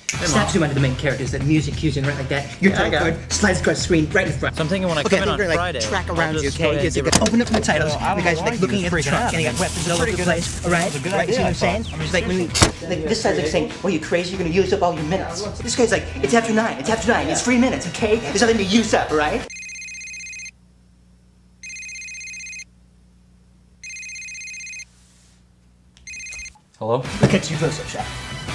Snaps zoom onto the main characters, the music cues in right like that. Your title card slides across the screen right in front. So I'm thinking when I come in on Friday, track I'll around you, just go okay? ahead and You give it- open up from the titles. I You don't guys know like why looking you at the freaking truck, out. and you got weapons all over the place. All right, good right. You see what I'm idea. saying? I'm just Like when this side's like saying, "Well, you crazy? You're gonna use up all your minutes." This guy's like, "It's after 9. It's after 9. It's 3 minutes, okay? There's nothing to use up, all right?" Hello? Look at you close-up shot.